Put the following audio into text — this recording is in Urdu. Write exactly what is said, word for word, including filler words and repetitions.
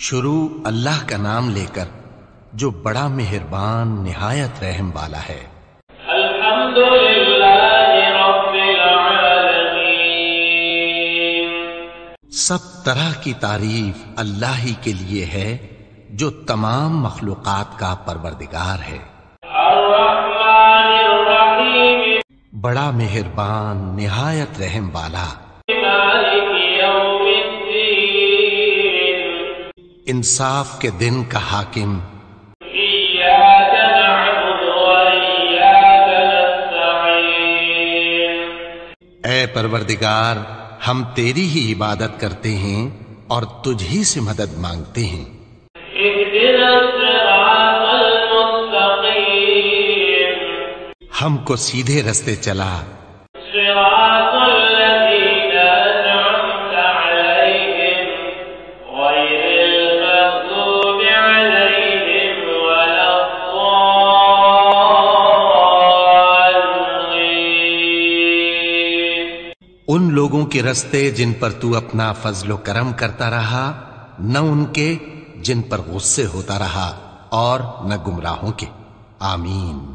شروع اللہ کا نام لے کر جو بڑا مہربان نہایت رحم والا ہے۔ الحمدللہ رب العالمین، سب طرح کی تعریف اللہ ہی کے لیے ہے جو تمام مخلوقات کا پروردگار ہے۔ الرحمن الرحیم، بڑا مہربان نہایت رحم والا، مالک یوم الدین، انصاف کے دن کا حاکم، ایاک نعبد و ایاک نستعین، اے پروردگار ہم تیری ہی عبادت کرتے ہیں اور تجھ ہی سے مدد مانگتے ہیں۔ اہدنا الصراط المستقیم، ہم کو سیدھے رستے چلا، صراط الذین انعمت علیہم غیر المغضوب علیہم ولا الضالین، ان لوگوں کے رستے جن پر تو اپنا فضل و کرم کرتا رہا، نہ ان کے جن پر غصے ہوتا رہا، اور نہ گمراہوں کے۔ آمین۔